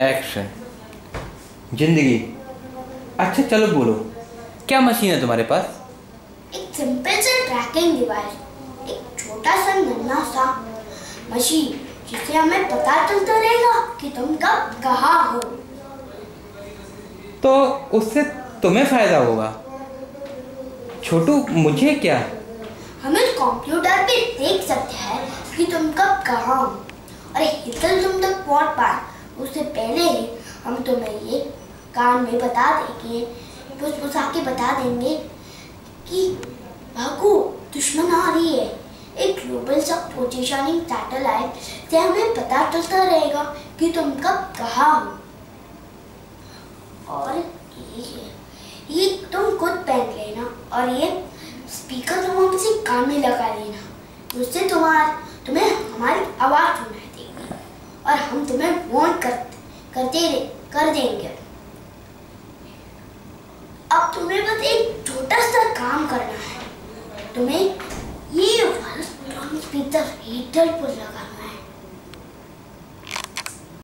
Action. जिंदगी। अच्छा चलो बोलो, क्या मशीन है तुम्हारे पास? एक सिंपल सा ट्रैकिंग डिवाइस, एक छोटा सा नन्हा सा मशीन जिससे हमें पता चलता रहेगा कि तुम कब कहाँ हो। तो उससे तुम्हें फायदा होगा। छोटू मुझे क्या? हम इस कंप्यूटर पे देख सकते हैं कि तुम कब कहाँ हो और हितल तुम तक पहुँच पाए उससे पहले ही हम तुम्हें ये कान में बता देंगे, फुसफुसा के बता देंगे कि भागो दुश्मन आ रही है। एक ग्लोबल सा पोजीशनिंग सैटेलाइट से हमें पता चलता रहेगा कि तुम कब कहाँ हो। और ये तुम खुद पहन लेना और ये स्पीकर तुम किसी कान में लगा लेना, उससे तुम्हें हमारी आवाज़ सुनाई देगी और हम तुम्हें वार्न कर देंगे। अब तुम्हें बस एक छोटा सा काम करना है, तुम्हें ये वाला स्पीकर हीटर पर लगाना है।